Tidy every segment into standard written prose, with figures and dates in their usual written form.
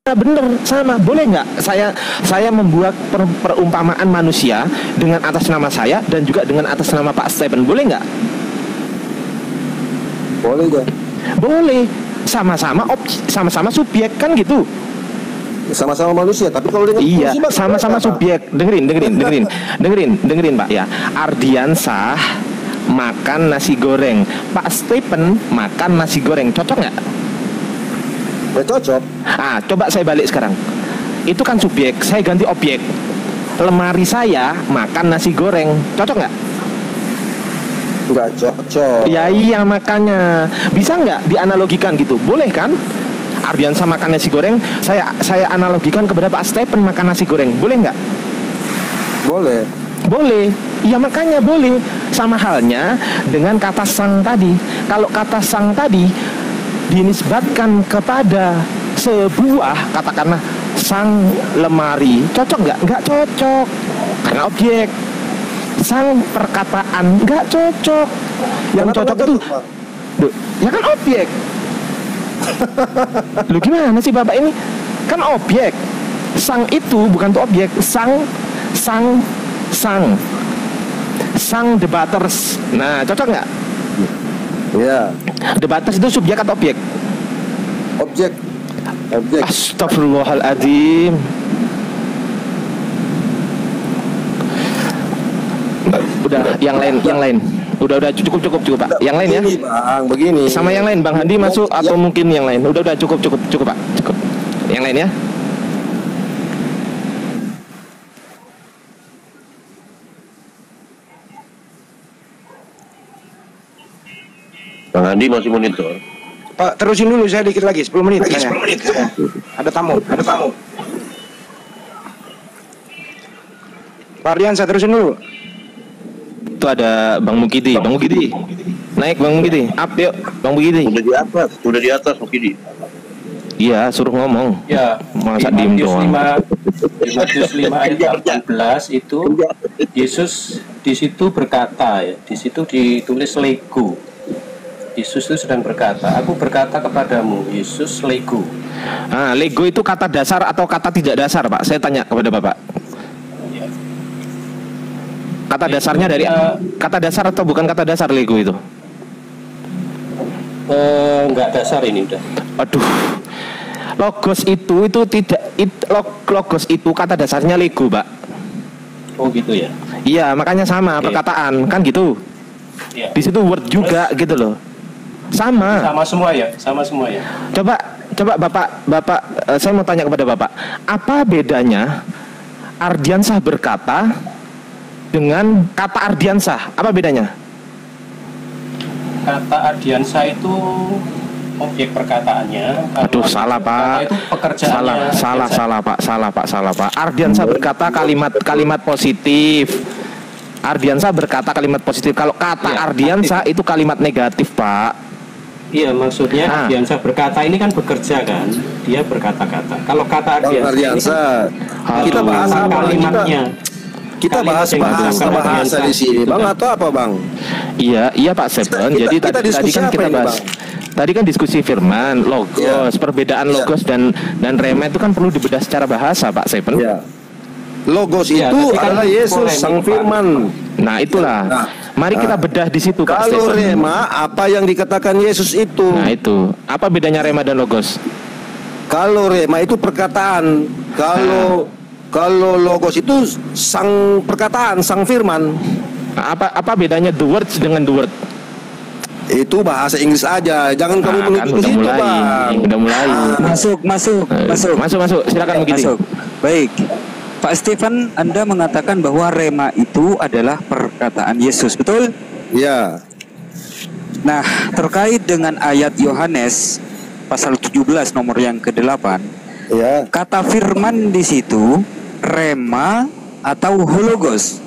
bener sama. Boleh nggak saya membuat perumpamaan manusia dengan atas nama saya dan juga dengan atas nama Pak Stephen? Boleh nggak? Boleh gak? Boleh. Sama-sama subjek kan gitu. Sama-sama manusia, tapi kalau dengan iya, sama-sama subjek. Dengerin Pak ya. Ardiansah makan nasi goreng, Pak Stephen makan nasi goreng, cocok nggak? Ya cocok. Coba saya balik sekarang. Itu kan subjek, saya ganti objek. Lemari saya makan nasi goreng, cocok nggak? Nggak cocok. Ya iya, makanya bisa nggak dianalogikan gitu? Boleh kan? Ardiansah makan nasi goreng, saya analogikan kepada Pak Stephen makan nasi goreng, boleh nggak? Boleh. Boleh. Iya makanya boleh. Sama halnya dengan kata sang tadi. Kalau kata sang tadi dinisbatkan kepada sebuah, katakanlah sang lemari, cocok nggak? Nggak cocok, karena objek. Sang perkataan nggak cocok. Yang cocok itu, ya kan objek. Lu gimana sih Bapak ini? Kan objek. Sang itu bukan tuh objek. Sang debaters. Nah, cocok nggak? Ya. Debaters itu subjek atau objek? Objek. Astagfirullahaladzim. Udah, yang lain. Udah cukup Pak. Yang lain ya. Bang, begini. Sama yang lain Bang Handi masuk atau mungkin yang lain. Udah cukup Pak. Cukup. Yang lain ya. Bang Andi masih monitor. Pak, terusin dulu saya dikit lagi 10 menit. Ada tamu. Pak Ardian, saya terusin dulu. Itu ada Bang Mukidi. Naik Bang Mukidi. Up yuk Bang Mukidi. Udah di atas Mukidi. Iya, suruh ngomong. Ya, masa diem doang. Matius 5 ayat 14 itu Yesus di situ berkata ya, di situ ditulis lego. Yesus itu sedang berkata, aku berkata kepadamu, Yesus lego. Lego itu kata dasar atau kata tidak dasar, Pak? Saya tanya kepada Bapak. Kata dasarnya dari kata dasar atau bukan kata dasar lego itu? Enggak dasar ini udah. Aduh. Logos itu tidak logos itu kata dasarnya lego, Pak. Oh gitu ya. Iya, makanya sama perkataan, kan gitu. Ya. Di situ word juga gitu loh. Sama semua ya. Coba Bapak, saya mau tanya kepada Bapak, apa bedanya Ardiansah berkata dengan kata Ardiansah? Apa bedanya? Kata Ardiansah itu objek perkataannya. Aduh, salah Pak. Itu pekerjaannya. Salah Pak. Ardiansah berkata kalimat positif. Ardiansah berkata kalimat positif. Kalau kata Ardiansah itu kalimat negatif, Pak. Iya, maksudnya Ardiansah berkata ini kan bekerja kan, dia berkata-kata. Kalau kata Ardiansah, kita bahas kalimatnya. Kita bahas bahasa di sini, Bang, atau apa, Bang? Iya Pak Stephen. Jadi tadi kan kita bahas. Tadi kan diskusi firman, logos, perbedaan logos dan rema itu kan perlu dibedah secara bahasa, Pak Stephen. Ya. Logos itu adalah Yesus sang firman. Nah, itulah. Mari kita bedah di situ, Pak. Kalau rema, apa yang dikatakan Yesus itu? Nah, itu. Apa bedanya rema dan logos? Kalau rema itu perkataan, kalau logos itu sang perkataan, sang firman. Nah, apa bedanya the words dengan the word? Itu bahasa Inggris aja. Jangan kamu menuju ke situ, Bang. Udah mulai. Masuk. Silakan begini. Baik. Pak Stephen, Anda mengatakan bahwa rema itu adalah perkataan Yesus, betul? Ya. Nah, terkait dengan ayat Yohanes pasal 17 nomor yang ke-8, ya. Kata firman di situ rema atau hologos?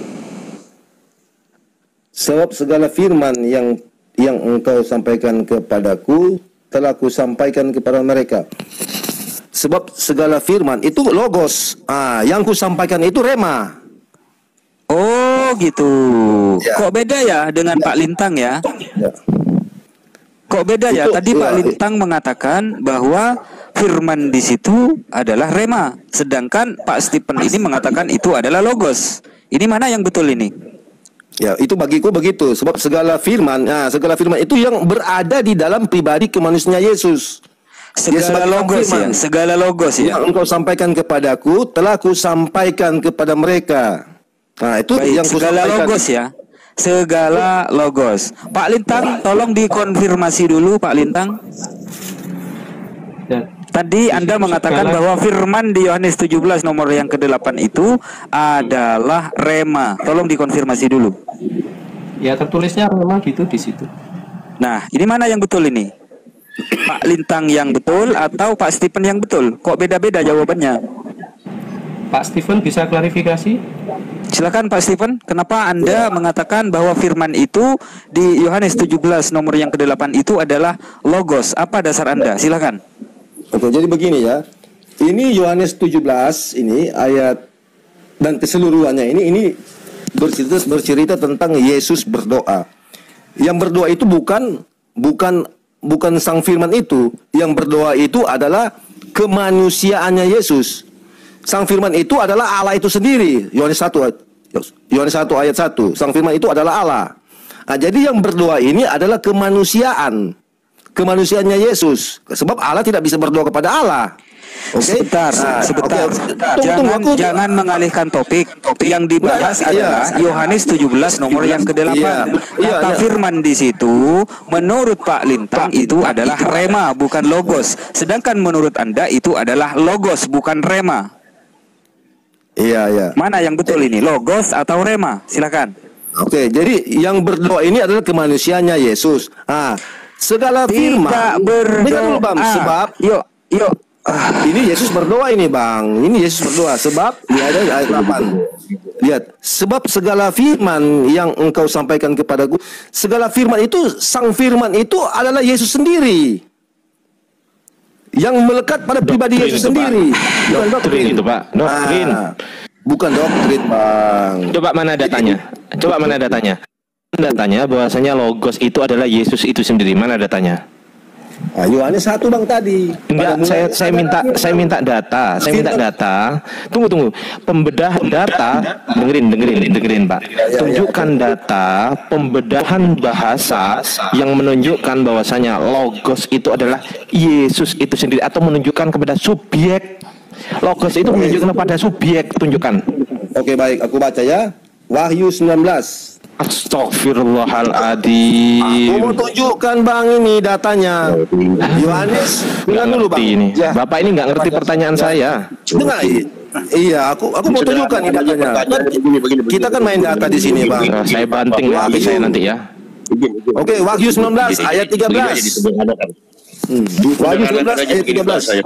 Sebab segala firman yang engkau sampaikan kepadaku telah kusampaikan kepada mereka. Sebab segala firman itu logos. Yang kusampaikan itu rema. Oh gitu. Ya. Kok beda ya dengan Pak Lintang ya? Kok beda ya? Tadi Pak Lintang mengatakan bahwa firman di situ adalah rema, sedangkan Pak Stephen ini mengatakan itu adalah logos. Ini mana yang betul ini? Ya, itu bagiku begitu. Sebab segala firman itu yang berada di dalam pribadi kemanusiaan Yesus. Segala logos ya, segala logos ya. Yang engkau sampaikan kepadaku, telah ku sampaikan kepada mereka. Nah, itu baik, yang segala logos ya. Segala logos. Pak Lintang, tolong dikonfirmasi dulu Pak Lintang. Ya. Tadi Anda mengatakan bahwa firman di Yohanes 17 nomor yang ke-8 itu adalah rema. Tolong dikonfirmasi dulu. Ya, tertulisnya rema gitu di situ. Nah, ini mana yang betul ini? Pak Lintang yang betul atau Pak Stephen yang betul? Kok beda-beda jawabannya? Pak Stephen bisa klarifikasi? Silakan Pak Stephen, kenapa Anda mengatakan bahwa firman itu di Yohanes 17 nomor yang ke-8 itu adalah logos? Apa dasar Anda? Silakan. Oke, jadi begini ya. Ini Yohanes 17 ini ayat dan keseluruhannya ini bercerita tentang Yesus berdoa. Yang berdoa itu bukan sang firman itu. Yang berdoa itu adalah kemanusiaannya Yesus. Sang firman itu adalah Allah itu sendiri. Yohanes 1 ayat 1. Sang firman itu adalah Allah. Nah, jadi yang berdoa ini adalah kemanusiaannya Yesus. Sebab Allah tidak bisa berdoa kepada Allah. Okay? Sebentar. Jangan mengalihkan topik. Yang dibahas adalah Yohanes 17 nomor yang ke-8. Kata firman di situ menurut Pak Lintang itu adalah rema bukan logos. Sedangkan menurut Anda itu adalah logos bukan rema. Iya. Mana yang betul ini? Logos atau rema? Silakan. Oke, jadi yang berdoa ini adalah kemanusiaannya Yesus. Segala firman. Dengar dulu Bang, sebab yuk. Ini Yesus berdoa ini Bang. Ini Yesus berdoa sebab ada ayat 8. Lihat, sebab segala firman yang engkau sampaikan kepadaku, segala firman itu, sang firman itu adalah Yesus sendiri. Yang melekat pada pribadi Yesus sendiri. Bukan doktrin itu Pak. Doktrin. Bukan doktrin Bang. Coba mana datanya? Datanya bahwasanya logos itu adalah Yesus itu sendiri. Mana datanya? Yohanes 1 Bang tadi. Enggak, saya minta data. Tunggu. Pembedah data. Dengerin Pak. Tunjukkan data pembedahan bahasa yang menunjukkan bahwasanya logos itu adalah Yesus itu sendiri atau menunjukkan kepada subjek. Logos itu menunjukkan kepada subjek, tunjukkan. Oke, baik, aku baca ya. Wahyu 19. Astagfirullahaladzim. Aku mau tunjukkan Bang ini datanya. Yohanes, dengar dulu Bang. Ini. Bapak ini nggak ngerti pertanyaan saya. Dengar. Iya, aku mau tunjukkan ini datanya. Kita kan main data di sini Bang. Saya banting HP saya nanti ya. Oke, Wahyu 19 ayat 13. Wahyu 19 ayat 13.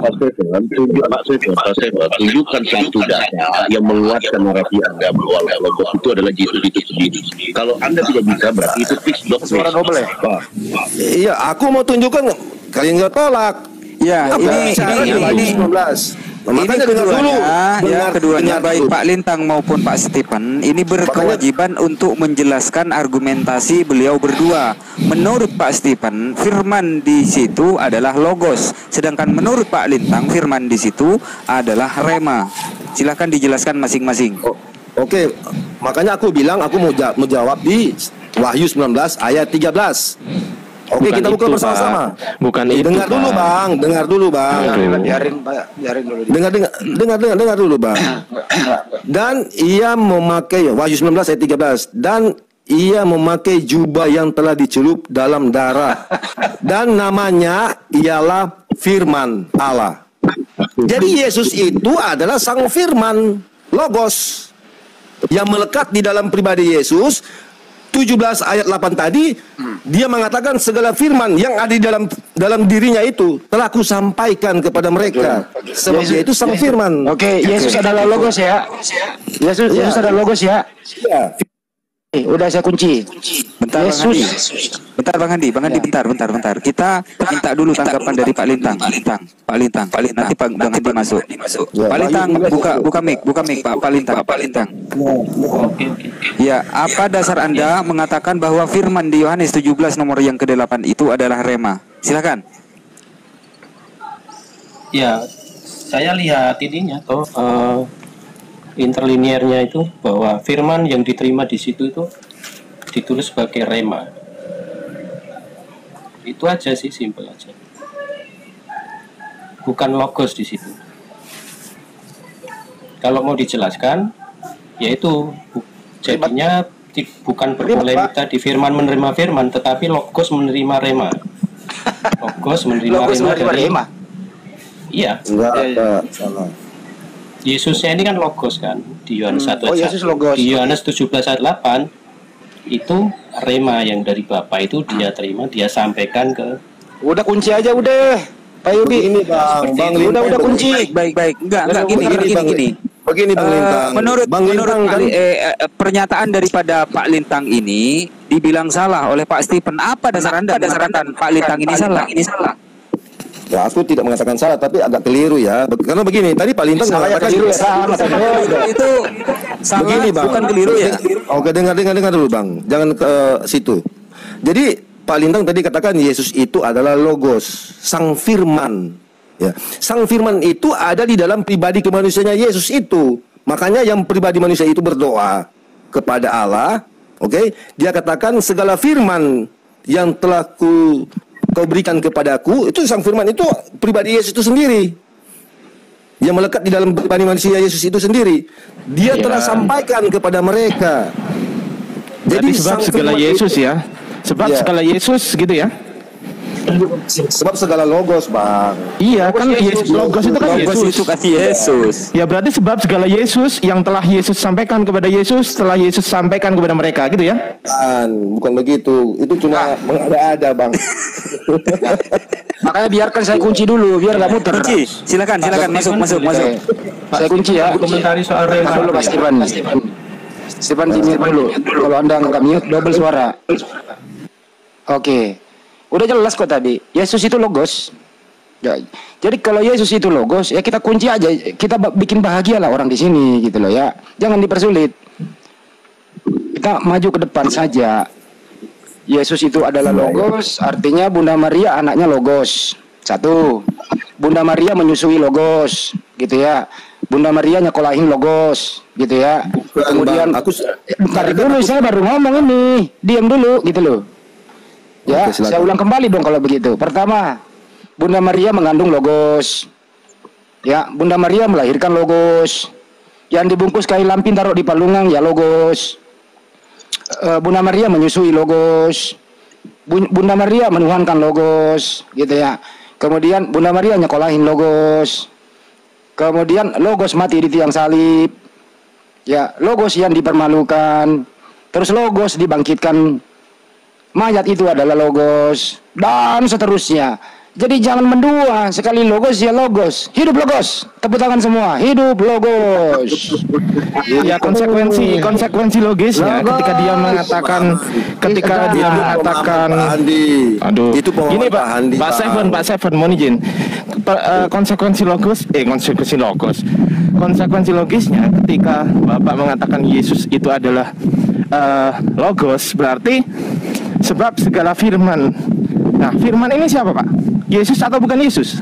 Tunjukkan satu data yang menguatkan narasi Anda bahwa logos itu adalah Yesus itu sendiri. Kalau Anda tidak bisa, berarti itu fix doktrin. Iya, aku mau tunjukkan, kalian nggak tolak. Ya, ini Wahyu 19. Makanya dengar dulu. Keduanya baik Pak Lintang maupun Pak Stephen ini berkewajiban untuk menjelaskan argumentasi beliau berdua. Menurut Pak Stephen, firman di situ adalah logos, sedangkan menurut Pak Lintang firman di situ adalah rema. Silakan dijelaskan masing-masing. Oke, makanya aku bilang aku mau jawab di Wahyu 19 ayat 13. Oke, bukan kita buka bersama-sama. Bukan itu. Dengar dulu, Bang. Biarin dulu. Dengar dulu, Bang. Dan ia memakai Wahyu 19 ayat 13. Dan ia memakai jubah yang telah dicelup dalam darah. Dan namanya ialah Firman Allah. Jadi Yesus itu adalah sang firman, logos, yang melekat di dalam pribadi Yesus. 17 ayat 8 tadi dia mengatakan segala firman yang ada di dalam dirinya itu telah aku sampaikan kepada mereka. Sebab dia itu sang firman. Oke, Yesus adalah logos ya. Yesus adalah logos ya. Ya. Udah saya kunci. Bentar Yesus. Bentar Bang Andi, bentar. Kita minta dulu tanggapan dari Pak Lintang. Pak Lintang. Nanti Bang Andi masuk. Pak Lintang buka mic Pak Lintang. Ya, apa dasar Anda mengatakan bahwa firman di Yohanes 17 nomor yang ke-8 itu adalah rema? Silakan. Ya, saya lihat ininya toh interliniernya itu bahwa firman yang diterima di situ itu ditulis sebagai rema. Itu aja sih, simpel aja. Bukan logos di situ. Kalau mau dijelaskan, yaitu jadinya bukan berpolemika di firman menerima firman, tetapi logos menerima rema. Logos menerima rema. Iya. Enggak, salah. Yesusnya ini kan logos kan di Yohanes 1 Oh, Yesus logos. Di Yohanes 17 ayat 8 itu rema yang dari Bapa itu dia terima, dia sampaikan ke. Udah kunci aja udah. Pak Yubi Ini Bang udah kunci. Baik. Enggak gini. Begini Bang Lintang. Menurut Bang Lintang kan pernyataan daripada Pak Lintang ini dibilang salah oleh Pak Stephen. Apa dasar Anda mengatakan Pak Lintang ini salah? ya aku tidak mengatakan salah tapi agak keliru ya. Karena begini, tadi Pak Lintang mengatakan keliru ya. Itu salah, begini Bang. bukan keliru ya. Oke, dengar dulu Bang. Jangan ke situ. Jadi Pak Lintang tadi katakan Yesus itu adalah logos, sang firman. Ya, sang firman itu ada di dalam pribadi kemanusiaannya Yesus itu. Makanya yang pribadi manusia itu berdoa kepada Allah. Oke, dia katakan segala firman yang telah kau berikan kepadaku, itu sang firman itu pribadi Yesus itu sendiri. Yang melekat di dalam pribadi manusia Yesus itu sendiri. Dia telah sampaikan kepada mereka. Jadi sebab segala Yesus ya. Sebab segala Yesus gitu ya. Sebab segala logos, Bang. Iya kan logos itu kan Logos Yesus. itu kan Yesus. Ya berarti sebab segala Yesus yang telah Yesus sampaikan kepada Yesus, setelah Yesus sampaikan kepada mereka gitu ya. Bukan begitu. Itu cuma mengada-ada, Bang. Makanya biarkan saya kunci dulu biar nggak muter. Kunci. Silakan masuk. Saya kunci ya. Komentari soal rema Dulu Pak Stephen di-mute dulu. Kalau Anda nggak mute double suara. Oke. Udah jelas kok tadi. Yesus itu logos. Ya. Jadi kalau Yesus itu logos, ya kita kunci aja. Kita bikin bahagia lah orang di sini gitu loh ya. Jangan dipersulit. Kita maju ke depan saja. Yesus itu adalah logos, artinya Bunda Maria anaknya logos. Satu. Bunda Maria menyusui logos, gitu ya. Bunda Maria nyekolahin logos, gitu ya. Kemudian bentar dulu saya baru ngomong ini. Diam dulu gitu loh. Ya, oke, saya ulang kembali dong kalau begitu. Pertama, Bunda Maria mengandung logos. Ya, Bunda Maria melahirkan logos. Yang dibungkus kain lampin taruh di palungan ya logos. Bunda Maria menyusui logos. Bunda Maria menuhankan logos, gitu ya. Kemudian Bunda Maria nyekolahin logos. Kemudian logos mati di tiang salib. Ya, logos yang dipermalukan. Terus logos dibangkitkan. Mayat itu adalah logos dan seterusnya. Jadi jangan mendua, sekali logos ya logos. Hidup logos. Tepuk tangan semua. Hidup logos. Ya konsekuensi logisnya ketika dia mengatakan Andi. Itu gini Pak Andi, Pak Seven mohon izin. Konsekuensi logisnya ketika Bapak mengatakan Yesus itu adalah logos, berarti sebab segala firman. Nah, firman ini siapa Pak? Yesus atau bukan Yesus?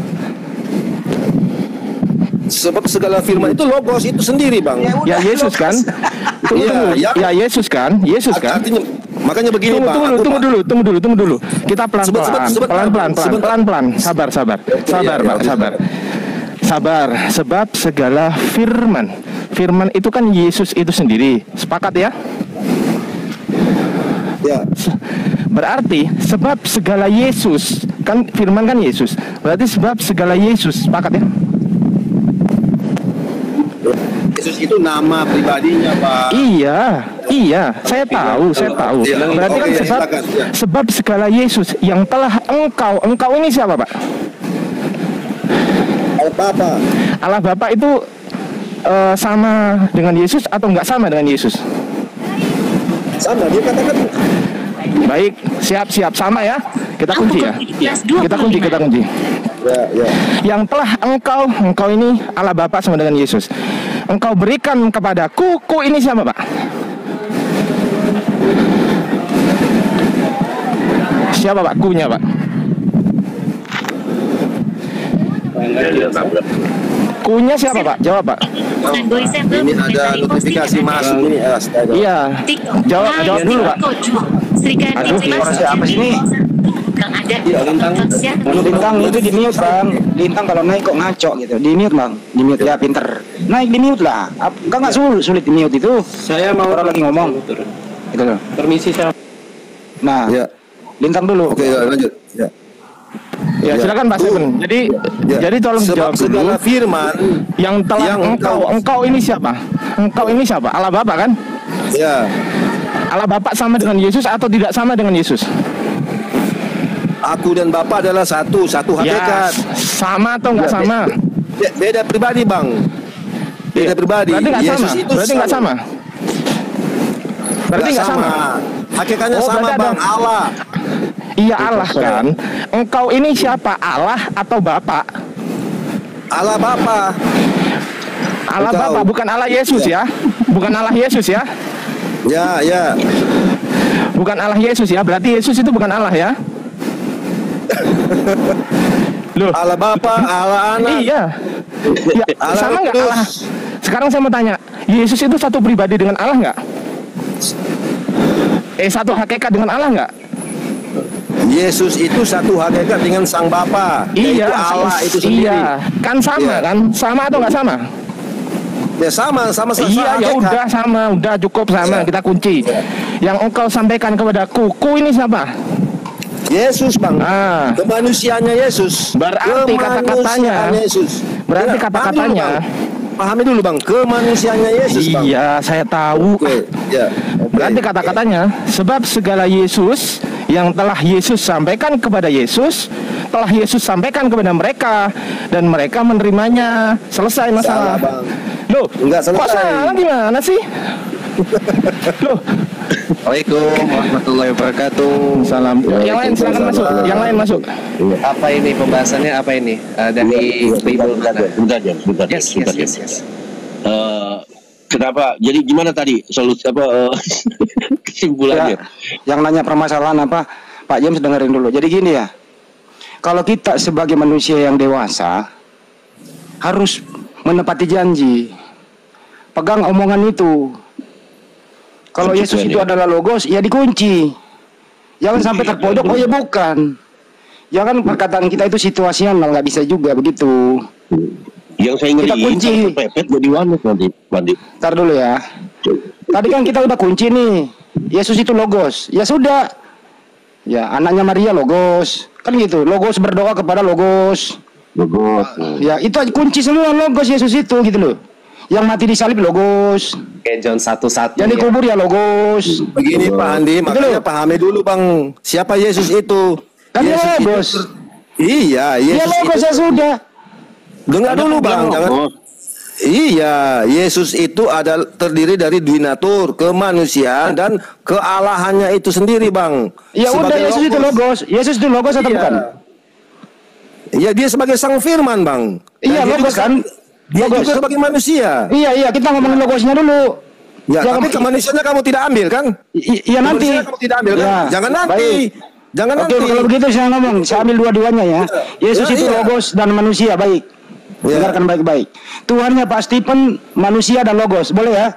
Sebab segala firman itu logos itu sendiri, Bang. Ya Yesus kan? Tunggu. Ya Yesus kan? Artinya, makanya begini, Bang. Tunggu dulu. Kita pelan-pelan. Sabar, Pak, sabar. Sebab segala firman itu kan Yesus itu sendiri. Sepakat ya? Ya. Berarti sebab segala Yesus, kan firman kan Yesus. Berarti sebab segala Yesus, sepakat ya? Yesus itu nama pribadinya, Pak. Iya, saya tahu. Berarti kan sebab segala Yesus yang telah engkau ini siapa, Pak? Allah Bapa itu sama dengan Yesus atau enggak sama dengan Yesus? Sama, dia katakan. Baik, siap sama ya. Kita kunci ya. Kita kunci. Ya. Yang telah engkau ini Allah Bapa sama dengan Yesus. Engkau berikan kepadaku, ini siapa, Pak? Siapa Pak? Kunya, Pak? Kunya siapa Pak? Jawab Pak. Ini ada notifikasi masuk ini. Astaga. Iya. Jawab dulu Pak. Aduh, apa sih ini? Iya, Lintang itu di mute Bang. Lintang kalau naik kok ngaco gitu. Di mute Bang. Di mute ya pinter. Naik di mute lah. Enggak sulit di mute itu. Saya mau orang lagi ngomong. Gitu loh. Permisi saya. Nah, Ya. Lintang dulu. Oke, lanjut. Ya. Ya silakan Pak Stephen. Jadi tolong Sebab jawab dulu. segala firman Yang telah engkau ini siapa? Engkau ini siapa? Allah Bapa kan? ya Allah Bapa sama dengan Yesus atau tidak sama dengan Yesus? aku dan Bapa adalah satu Ya, hakikat. sama atau nggak sama? Beda pribadi, Bang. Beda pribadi. Berarti nggak sama. Yesus itu Berarti nggak sama. Berarti nggak sama. Hakikatnya Oh, sama, berarti ada- Bang. Allah. Iya Allah kan. Engkau ini siapa? Allah atau Bapa? Allah Bapa. Allah Engkau. Bapa, bukan Allah Yesus ya. Bukan Allah Yesus ya. Ya. Bukan Allah Yesus ya. Berarti Yesus itu bukan Allah ya. Loh, Allah Bapa, Allah Anak. iya. Ya, Allah sama nggak Kudus. Allah? Sekarang saya mau tanya, Yesus itu satu pribadi dengan Allah nggak? Satu hakikat dengan Allah nggak? Yesus itu satu hakikat dengan Sang Bapa. Yaitu Iya, Allah itu sendiri. iya. Kan sama Iya. kan? Sama atau nggak sama? Ya sama Iya ya hakikat. udah sama, udah cukup sama, Iya. kita kunci. Yang engkau sampaikan kepadaku, ku ini siapa? Yesus, Bang. Ah. Kemanusiaannya Yesus. Berarti kata-katanya- Kemanusiaannya Yesus. berarti Ya, kata-katanya- pahami dulu, Bang. Kemanusiaannya Yesus, Bang. Iya, saya tahu. Oke. Ya. Oke. Berarti kata-katanya, sebab segala Yesus yang telah Yesus sampaikan kepada Yesus, telah Yesus sampaikan kepada mereka, dan mereka menerimanya. Selesai masalah. Salah, Bang. Loh, Enggak selesai. kok salah gimana sih? Loh, Assalamualaikum warahmatullahi wabarakatuh. salam. Yang lain silakan masuk. Yang lain masuk. Apa ini pembahasannya? Apa ini? Dari Bible mana? Bentar, Yes. Kenapa? Jadi gimana tadi solusi kesimpulannya? Yang nanya permasalahan apa? Pak James dengerin dulu. Jadi gini ya. Kalau kita sebagai manusia yang dewasa harus menepati janji. Pegang omongan itu. Kalau Kunci Yesus Tuhan, itu ya. adalah logos, ya dikunci. Jangan sampai terpojok, oh ya bukan. Jangan perkataan kita itu situasional, nggak bisa juga begitu. Yang saya ngeri Kita kunci. pepet jadi wanet nanti, Bandi. Ntar dulu ya. Tadi kan kita udah kunci nih. Yesus itu logos. Ya sudah. Ya, anaknya Maria logos. Kan gitu. Logos berdoa kepada logos. Ya, itu aja kunci semua logos Yesus itu gitu loh. Yang mati di salib logos. Kayak John 1:1. Yang dikubur ya logos. Begini Pak Andi, makanya pahami dulu, Bang. Siapa Yesus itu? Kan dia Yesus itu logos. Iya, Dia Yesus logos itu. ya sudah. Dengar dulu, Bang. Jangan. Iya, Yesus itu adalah terdiri dari duinatur, kemanusiaan dan kealahannya itu sendiri, Bang. Ya udah Sebagai Yesus itu logos. Yesus itu logos atau Iya. bukan? Iya, dia sebagai Sang Firman, Bang. Iya, Dan dia logos juga- kan? Dia Logos. juga sebagai manusia. Iya, kita ngomongin logosnya dulu. Ya, Jangan- tapi kemanusiaannya kamu tidak ambil, kan? Iya nanti. Kemanusiaan kamu tidak ambil, kan? Ya, Jangan nanti. baik. Jangan Oke, nanti. kalau begitu saya ngomong, saya ambil dua-duanya ya. Yesus Ya, itu iya. logos dan manusia, baik. Ya. Dengarkan baik-baik. Tuhannya Pak Stephen manusia dan logos, boleh ya?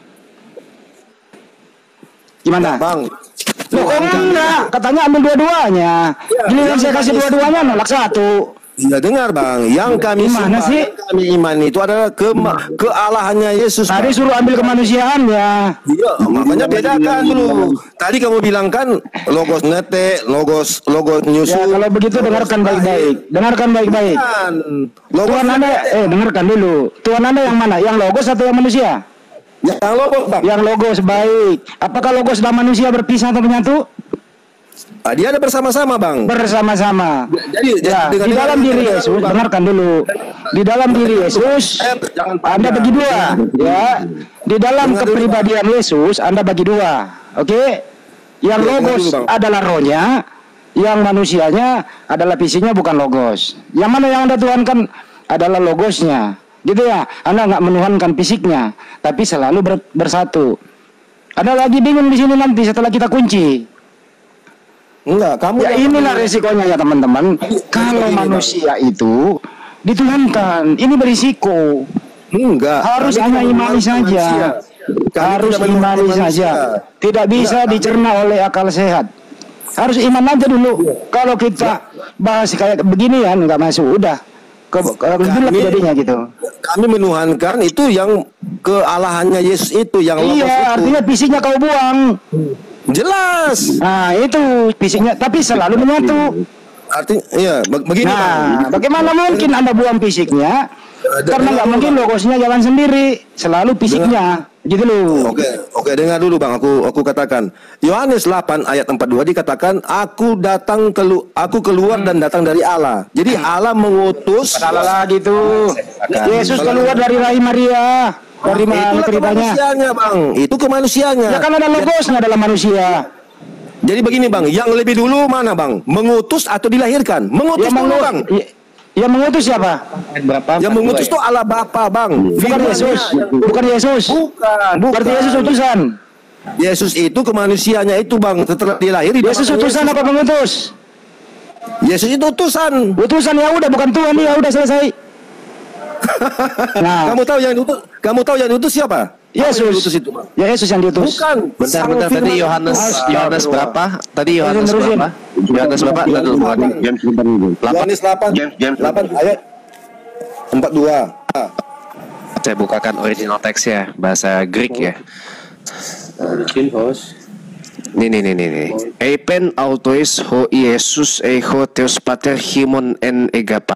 Gimana? Bang. Loh, kok enggak? Katanya ambil dua-duanya. Giliran saya kasih dua-duanya nolak satu. Ya dengar, Bang, yang kami Gimana sembah, sih? yang kami imani itu adalah kealahannya Yesus. Tadi Bang. suruh ambil kemanusiaannya. Iya, makanya bedakan dulu. Tadi kamu bilang kan logos nete, logos nyusul. Ya kalau begitu dengarkan baik-baik. Dengarkan baik-baik. Kan, logos Tuhan Anda, dengarkan dulu. Tuhan Anda yang mana? Yang logos atau yang manusia? yang logos, Bang. Yang logos, baik. Apakah logos dan manusia berpisah atau menyatu? Ah, dia ada bersama-sama, Bang. Bersama-sama. Jadi Ya, dengan- di dalam diri dengan- Yesus, dengarkan dulu. Di dalam diri Yesus, Jangan Anda bagi dua, ya. Di dalam Dengar dulu, kepribadian Yesus, Anda bagi dua, oke? Yang Ya, dengar logos dulu, Bang. adalah rohnya, yang manusianya adalah fisiknya, bukan logos. Yang mana yang Anda tuhankan adalah logosnya, gitu ya. Anda nggak menuhankan fisiknya, tapi selalu bersatu. Ada lagi bingung di sini nanti setelah kita kunci. Enggak, kamu Ya inilah resikonya ya teman-teman. Kalau manusia itu dituhankan. Ini berisiko. Enggak. Harus Kami hanya tidak imani menuhankan saja. manusia. Kami Harus tidak menuhankan imani manusia. saja. Tidak bisa Enggak. dicerna oleh akal sehat. Harus iman aja dulu. Kalau kita bahas kayak beginian nggak masuk, udah gelap jadinya gitu. Kami menuhankan itu yang kealahannya Yesus itu, yang logos Iya, itu. artinya fisiknya kau buang. Jelas. Nah, itu fisiknya, tapi selalu menyatu. Artinya, iya, begini Bang. Nah, bagaimana mungkin Anda buang fisiknya? Karena nggak mungkin logosnya jalan sendiri, selalu fisiknya. Gitu loh. Oke, dengar dulu Bang, aku katakan. Yohanes 8 ayat 42 dikatakan, aku keluar dan datang dari Allah. Jadi Allah mengutus. Salah lagi tuh. Yesus keluar dari rahim Maria. Dari mana Itulah ceritanya? kemanusiaannya Bang. Itu kemanusiaannya. Ya kan ada logosnya dalam manusia. Jadi begini Bang, yang lebih dulu mana Bang? Mengutus atau dilahirkan? Mengutus dulu Bang. Yang mengutus siapa? Yang mengutus itu Allah Bapa Bang. Bukan Yesus. Bukan Yesus. Bukan. Berarti Yesus utusan. Yesus itu kemanusiaannya itu Bang, setelah dilahiri. Yesus utusan apa mengutus? Yesus itu utusan. Utusan, ya udah, bukan Tuhan, ya udah selesai. Nah, Kamu tahu yang diutus siapa? Yesus. Apa yang diutus itu, Bang? Ya Yesus yang diutus. Bukan. Bentar, Sang tadi Firman. Yohanes berapa? Tadi Yohanes Terusin. berapa? Yohanes berapa? James sebentar dulu. Yohanes 8 James 8 ayat 42. Saya bukakan original teksnya, bahasa Greek ya. Origin host. Nih. Eipen autois ho Yesus eho theos pater himon en egapa.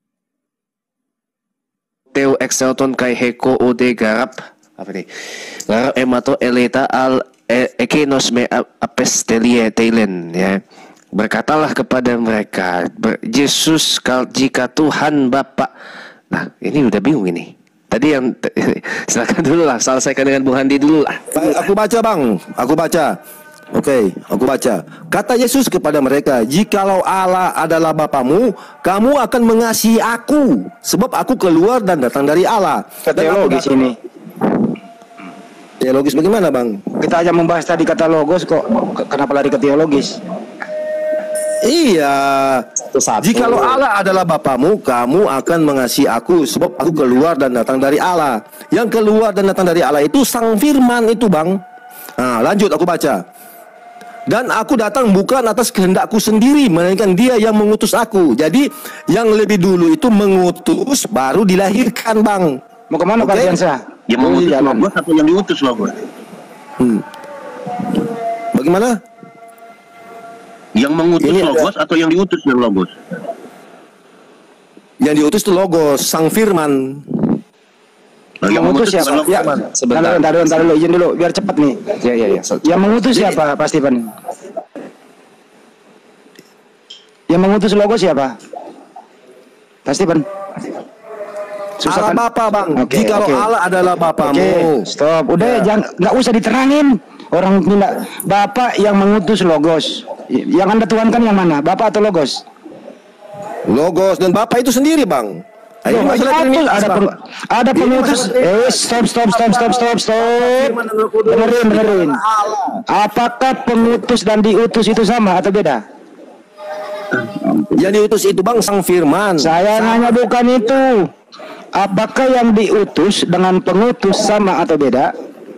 Teo exelton kai heko ode garap. Apa nih? Garap emato eleta al ekenos me apostelie teilen, ya. Berkatalah kepada mereka, Yesus jika Tuhan Bapa. Nah, ini udah bingung ini. Tadi yang silakan dulu lah, selesaikan dengan Bung Handi dulu lah. Aku baca Bang, aku baca. Oke, aku baca. Kata Yesus kepada mereka, jikalau Allah adalah Bapamu, kamu akan mengasihi aku, sebab aku keluar dan datang dari Allah. Teologis ini. Teologis bagaimana Bang? Kita aja membahas tadi kata logos kok. Kenapa lari ke teologis? Iya. Jikalau Allah adalah Bapamu, kamu akan mengasihi aku, sebab aku keluar dan datang dari Allah. Yang keluar dan datang dari Allah itu Sang Firman itu Bang. Nah, lanjut aku baca. Dan aku datang bukan atas kehendakku sendiri, melainkan Dia yang mengutus aku. Jadi yang lebih dulu itu mengutus, baru dilahirkan Bang. Mau kemana Pak Diansa? Yang mengutus logos atau yang diutus logos? Bagaimana? Yang mengutus Ini logos atau yang diutus yang logos? Yang diutus itu Logos, Sang Firman. Nah, yang Mengutus mengutus siapa? bukan Ya, logos. sebentar dulu, izin dulu, biar cepat nih. Ya. Yang mengutus siapa, Pak Stephen? Yang mengutus logos siapa? Pak Stephen? Allah Bapa Bang. Oke, Jikalau oke. Allah adalah Bapamu. Oke, stop. Udah ya, jangan, nggak usah diterangin. Orang tidak. Bapak yang mengutus logos. Yang Anda tuhankan yang mana? Bapak atau logos? Logos dan Bapa itu sendiri Bang. Loh, ada pengutus. Stop. Benerin. Apakah pengutus dan diutus itu sama atau beda? Yang diutus itu Bang Sang Firman. Saya nanya bukan itu. Apakah yang diutus dengan pengutus sama atau beda?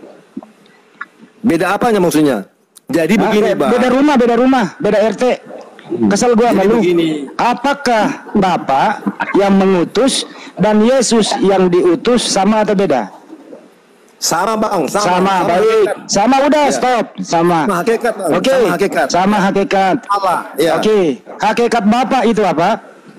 Beda apanya maksudnya? Jadi begini Bang. Beda rumah, beda RT. Kesel gua sama lu. Apakah Bapak yang mengutus dan Yesus yang diutus sama atau beda? Sama Bang. Sama, baik. Sama udah, Ya. stop. Sama. Sama hakikat Bang. Oke. Sama hakikat. Sama hakikat. Allah. Ya. Oke. Hakikat Bapak itu apa?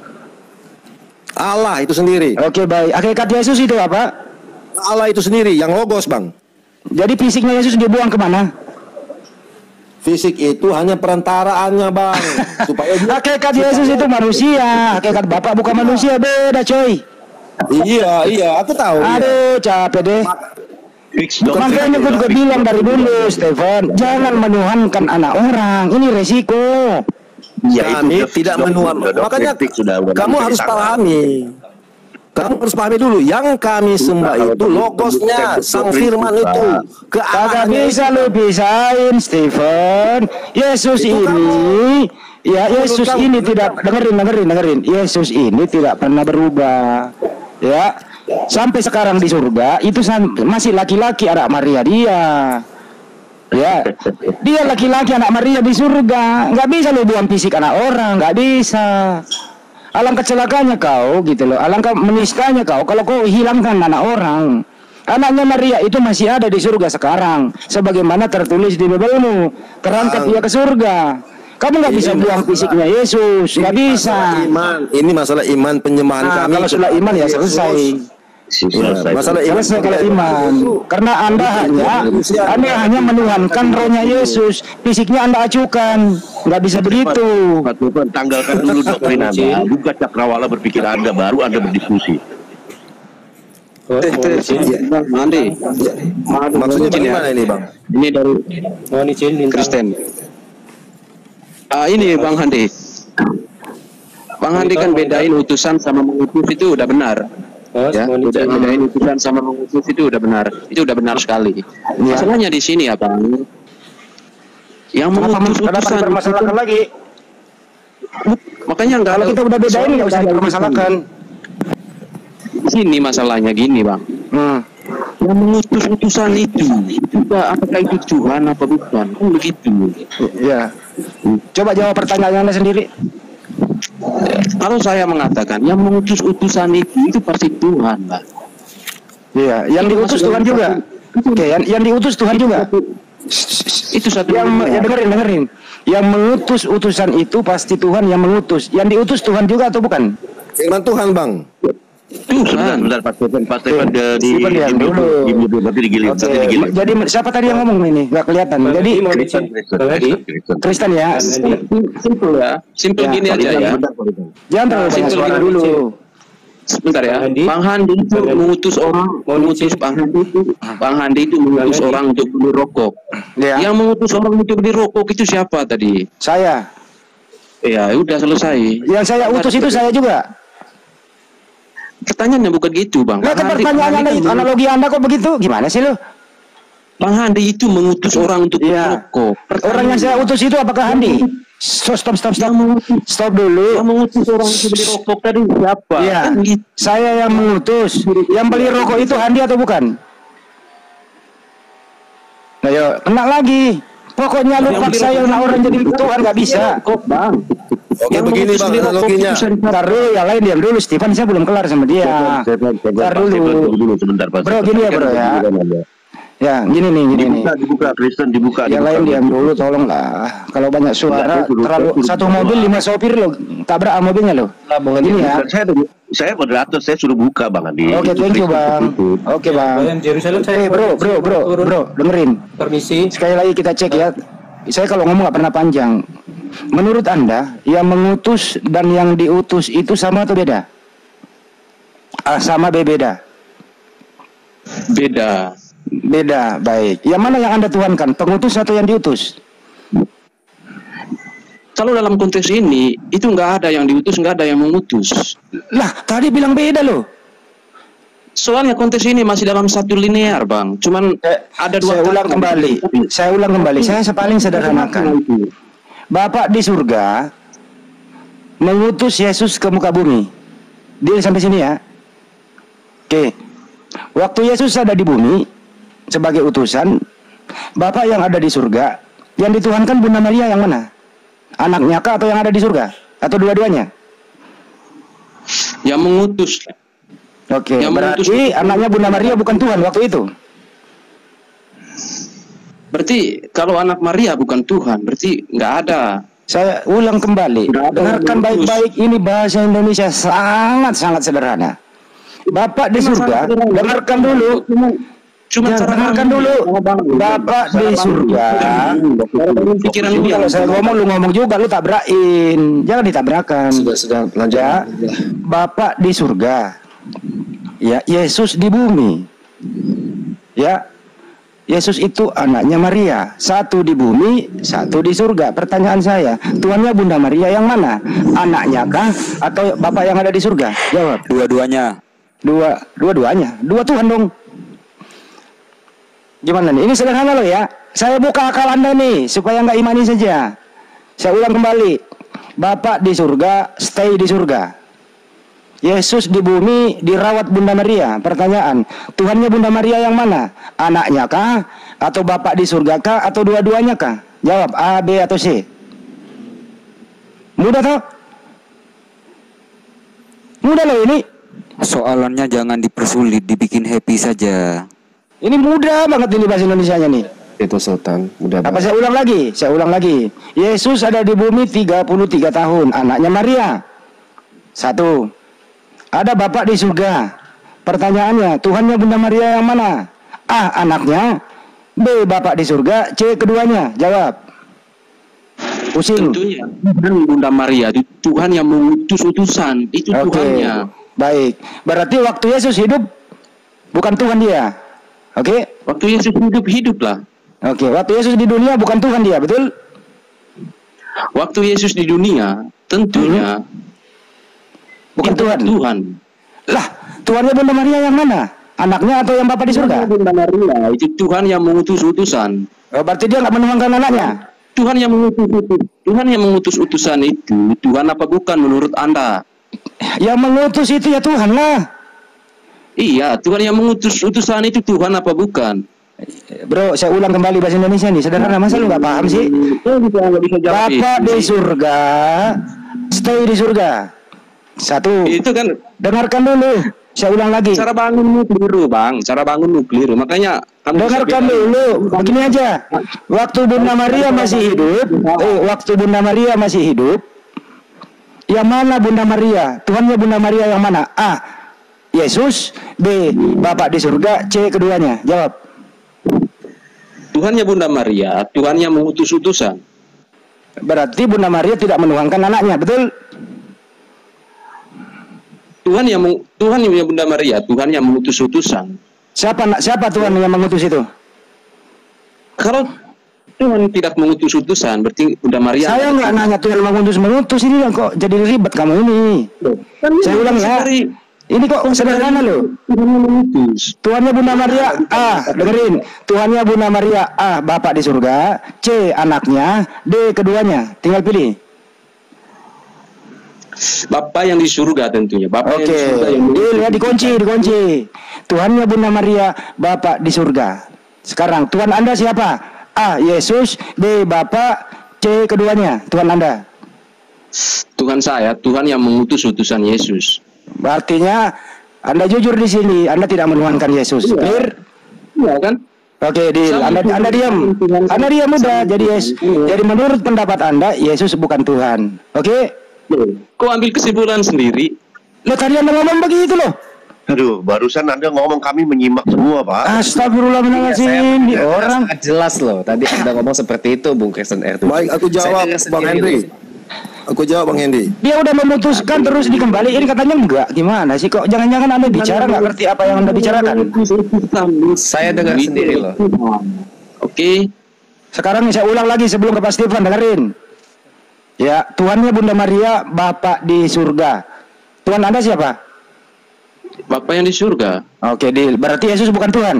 Allah itu sendiri. Oke, baik. Hakikat Yesus itu apa? Allah itu sendiri yang Logos Bang. Jadi fisiknya Yesus dibuang kemana? Fisik itu hanya perantaraannya Bang. Supaya dia, Hakikat Yesus itu manusia. Hakikat Bapak bukan manusia, beda coy. Iya, aku tahu. Aduh, capek deh. Makanya gue juga bilang dari dulu, Stephen, jangan menuhankan anak orang. Ini resiko. Ya, Kami itu tidak menuhankan. Makanya kamu harus pahami. Kamu harus pahami dulu. Yang kami sembah itu Logosnya, Sang Firman itu. Kagak bisa lu pisahin, Stephen. Yesus ini Ya, Yesus ini tidak dengerin. Yesus ini tidak pernah berubah. Ya, sampai sekarang di surga itu masih laki-laki anak Maria dia. Ya, dia laki-laki anak Maria di surga. Nggak bisa lo buang fisik anak orang, nggak bisa. Alangkah celakanya kau gitu loh. Alangkah menistanya kau kalau kau hilangkan anak orang. Anaknya Maria itu masih ada di surga sekarang, sebagaimana tertulis di Bibelmu, terangkat dia ke surga. Kamu nggak bisa buang fisiknya Yesus, nggak bisa. Iman, ini masalah iman penyembahan kami. Kalau sudah iman ya selesai. Masalah iman Selesai kalau iman. Karena Anda hanya menuhankan rohnya Yesus, fisiknya Anda acukan, nggak bisa begitu. Pak Tuhan, tanggalkan dulu doktrin Anda, buka cakrawala berpikir Anda, baru Anda berdiskusi. Bang Andi. Maksudnya bagaimana ini, Bang? Ini dari Mohon izin Kristen. Ini Bang Handi. Bang Handi kan bedain utusan sama mengutus itu udah benar. Ya, bedain utusan sama mengutus itu udah benar. Itu udah benar sekali. Masalahnya di sini ya, Bang. Yang mengutus utusan dipermasalahkan lagi. Makanya enggak, kalau kita udah bedain nggak usah dipermasalahkan. Sini masalahnya gini, Bang. Yang mengutus utusan itu apakah itu Tuhan apa bukan? Kan begitu. Ya. Coba jawab pertanyaan Anda sendiri. Kalau saya mengatakan yang mengutus utusan itu pasti Tuhan, Bang. Iya, yang diutus Tuhan juga. Oke, yang diutus Tuhan juga. Itu satu yang dengerin. Yang mengutus utusan itu pasti Tuhan yang mengutus. Yang diutus Tuhan juga atau bukan? Firman Tuhan, Bang. Bentar, Pak Stefan digilir. Jadi siapa tadi yang ngomong ini? Nggak kelihatan. Jadi Kristen ya. Simple ya. Simple gini aja ya. Jangan terlalu banyak suara dulu. Sebentar ya. Bang Handi itu mengutus orang, Bang Handi itu mengutus orang untuk beli rokok. Yang mengutus orang untuk beli rokok itu siapa tadi? Saya. Ya, udah selesai. Yang saya utus itu saya juga. Pertanyaannya bukan gitu, Bang. Nah, pertanyaan Anda, analogi Anda kok begitu? Gimana sih lo? Bang Handi itu mengutus orang untuk rokok. Orang yang saya utus itu apakah Handi? Stop dulu. Yang mengutus orang untuk beli rokok tadi siapa? Iya. Saya yang mengutus. Yang beli rokok itu Handi atau bukan? Nah, yuk, kena lagi. Pokoknya lu paksa yang orang jadi Tuhan nggak bisa. Kok, Bang? Oke, begini Bang analoginya. Ntar dulu, yang lain diam dulu. Stefan saya belum kelar sama dia. Ntar dulu. Sebentar, Pak. Bro, gini ya bro ya. Ya, gini nih. Dibuka, Kristen dibuka. Yang lain diam dulu, tolonglah. Kalau banyak suara, terlalu satu mobil 5 sopir lo, tabrak mobilnya lo. Gini ya. Saya moderator, saya suruh buka, Bang Andi. Oke, thank you, Bang. Oke, Bang. Bro, dengerin. Permisi. Sekali lagi kita cek ya. Saya kalau ngomong nggak pernah panjang. Menurut Anda, yang mengutus dan yang diutus itu sama atau beda? Sama beda? Beda, baik. Yang mana yang Anda tuhankan? Pengutus atau yang diutus? Kalau dalam konteks ini, itu nggak ada yang diutus, nggak ada yang mengutus. Lah, tadi bilang beda loh. Soalnya konteks ini masih dalam satu linear, Bang. Cuman ada dua. Saya ulang kembali. Saya paling sederhanakan. Bapak di surga mengutus Yesus ke muka bumi. Dia sampai sini ya. Oke. Waktu Yesus ada di bumi sebagai utusan, Bapak yang ada di surga, yang dituhankan Bunda Maria yang mana? Anaknya kah atau yang ada di surga? Atau dua-duanya? Yang mengutus. Oke, berarti anaknya Bunda Maria bukan Tuhan waktu itu. Berarti kalau anak Maria bukan Tuhan, berarti nggak ada. Saya ulang kembali. Dengarkan baik-baik, ini bahasa Indonesia sangat-sangat sederhana. Bapak di surga, dengarkan dulu. Dengarkan dulu. Bapak di surga. Kalau saya ngomong, lu ngomong juga, lu tabrakin. Jangan ditabrakan. Sudah lanjut. Ya, Bapak di surga. Ya, Yesus di bumi. Ya, Yesus itu anaknya Maria. Satu di bumi, satu di surga. Pertanyaan saya, Tuhannya Bunda Maria yang mana? Anaknya kah atau Bapak yang ada di surga? Jawab. Dua-duanya. Dua-duanya. Dua Tuhan dong. Gimana nih? Ini sederhana loh ya. Saya buka akal Anda nih supaya nggak imani saja. Saya ulang kembali. Bapak di surga, stay di surga. Yesus di bumi dirawat Bunda Maria. Pertanyaan, Tuhannya Bunda Maria yang mana? Anaknya kah? Atau Bapak di surga kah? Atau dua-duanya kah? Jawab A, B, atau C. Mudah toh? Mudah loh ini. Soalannya jangan dipersulit, dibikin happy saja. Ini mudah banget ini bahasa Indonesianya nih. Itu Sultan, mudah Apa banget. saya ulang lagi? Saya ulang lagi. Yesus ada di bumi 33 tahun, anaknya Maria. 1. Ada Bapak di surga. Pertanyaannya, Tuhannya Bunda Maria yang mana? A, anaknya. B, Bapak di surga. C, keduanya. Jawab. Pusing. Tentunya bukan Bunda Maria, itu Tuhan yang mengutus utusan, itu Oke. Tuhannya. Baik. Berarti waktu Yesus hidup bukan Tuhan dia. Oke. Waktu Yesus hidup lah. Oke, waktu Yesus di dunia bukan Tuhan dia, betul? Waktu Yesus di dunia, tentunya Bukan itu Tuhan. Tuhan. Lah, Tuhannya Bunda Maria yang mana? Anaknya atau yang Bapak di surga? Bunda Maria, itu Tuhan yang mengutus utusan. Oh, berarti dia nggak menuangkan anaknya. Tuhan yang mengutus utusan itu Tuhan apa bukan menurut Anda? Yang mengutus itu ya Tuhan lah. Iya, Tuhan yang mengutus utusan itu Tuhan apa bukan? Bro, saya ulang kembali bahasa Indonesia nih. Sederhana, masa lu nggak paham sih? Nggak bisa jawab. Bapak di surga, stay di surga. 1. Itu kan Dengarkan dulu. Saya ulang lagi. cara bangunmu keliru, Bang. Cara bangunmu keliru. Makanya kamu bisa Dengarkan beda. dulu. Begini aja. Waktu Bunda Maria masih hidup, yang mana Bunda Maria? Tuhannya Bunda Maria yang mana? A, Yesus. B, Bapak di surga. C, keduanya. Jawab. Tuhannya Bunda Maria, Tuhan yang mengutus utusan. Berarti Bunda Maria tidak menuangkan anaknya, betul? Tuhan yang Bunda Maria, Tuhan yang mengutus utusan. Siapa Tuhan yang mengutus itu? Kalau Tuhan tidak mengutus utusan, berarti Bunda Maria. Saya nggak nanya Tuhan mengutus ini yang kok jadi ribet kamu ini. Saya ulang ya. Ini kok sederhana loh. Tuhan yang mengutus. Tuhannya Bunda Maria A, dengerin. Tuhannya Bunda Maria A, Bapak di surga. C, anaknya. D, keduanya. Tinggal pilih. Bapa yang di surga tentunya. Bapa yang di Oke, surga yang deal ya, dikunci. Tuhannya Bunda Maria, Bapak di surga. Sekarang Tuhan Anda siapa? A, Yesus. B, Bapak. C, keduanya. Tuhan Anda. Tuhan saya, Tuhan yang mengutus utusan Yesus. Artinya Anda jujur di sini. Anda tidak menuhankan Yesus. Clear? Iya kan? Oke, deal. Anda diam. Anda diam udah. Jadi menurut pendapat Anda, Yesus bukan Tuhan. Oke? Kau ambil kesimpulan sendiri. Loh, tadi Anda ngomong begitu loh. Aduh, barusan Anda ngomong kami menyimak semua, Pak. Astagfirullahaladzim. Di orang. Sangat jelas loh. Tadi Anda ngomong seperti itu, Bung Kristen R. Baik, aku jawab, Bang Henry. Aku jawab, Bang Henry. Dia udah memutuskan terus dikembaliin, katanya enggak. Gimana sih kok? Jangan-jangan Anda bicara nggak ngerti apa yang Anda bicarakan. Saya dengar sendiri loh. Oke. Sekarang saya ulang lagi sebelum ke Pak Stefan, dengerin. Ya, Tuhannya Bunda Maria, Bapak di surga. Tuhan Anda siapa? Bapa yang di surga. Oke, deal. Berarti Yesus bukan Tuhan.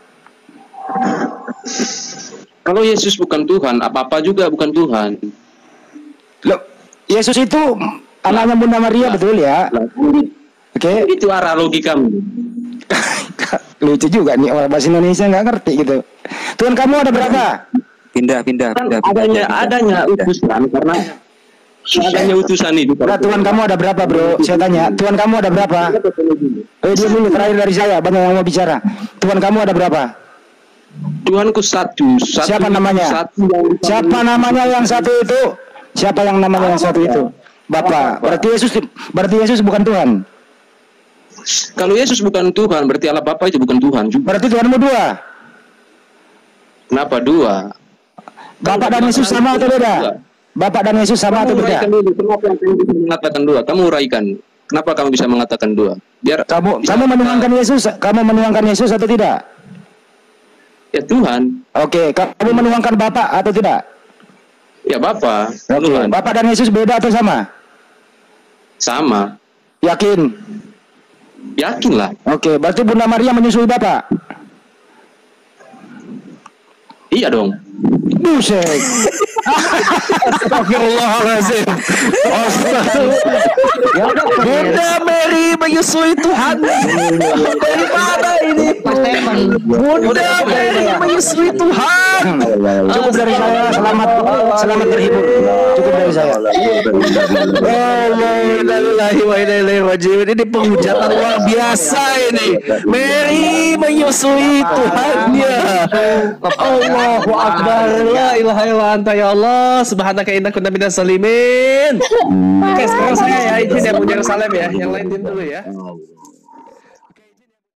Kalau Yesus bukan Tuhan, apa-apa juga bukan Tuhan. Loh, Yesus itu anaknya Bunda Maria, betul ya? Oke. Itu arah logikamu. Lucu juga nih orang bahasa Indonesia nggak ngerti gitu. Tuhan kamu ada berapa? Pindah. Adanya utusan karena adanya utusan itu. Nah, Tuhan kamu ada berapa, bro? Saya tanya, Tuhan kamu ada berapa? Dia dulu terakhir dari saya, banyak yang mau bicara. Tuhan kamu ada berapa? Tuhanku satu. Siapa namanya? Satu yang Siapa namanya yang satu itu? Siapa yang namanya yang satu itu? Bapak. Berarti Yesus bukan Tuhan. Kalau Yesus bukan Tuhan, berarti Allah Bapa itu bukan Tuhan juga. Berarti Tuhanmu dua. Kenapa dua? Bapak dan Yesus sama atau beda? Bapak dan Yesus sama atau beda? Kenapa kamu bisa mengatakan dua? Kamu uraikan. Kenapa kamu bisa mengatakan dua? Biar Kamu menuangkan Yesus, atau tidak? Ya Tuhan. Oke, kamu menuangkan Bapak atau tidak? Ya Bapa. Oke, Tuhan. Bapak dan Yesus beda atau sama? Sama. Yakin? Yakinlah. Oke, berarti Bunda Maria menyusui Bapak. Iya dong. Buset. Astagfirullahaladzim. Bunda Mary menyusui Tuhan. Dari mana ini? Bunda Mary menyusui Tuhan. Cukup dari saya. Selamat terhibur. Cukup dari saya. Ini penghujatan luar biasa ini. Mary menyusui Tuhannya. Allahu Akbar. La ilaha illa anta ya Allah. Subhanaka inna kunna minas salimin. Oke, sekarang saya ya izin yang punya Yerusalem ya. Yang lain diam dulu ya.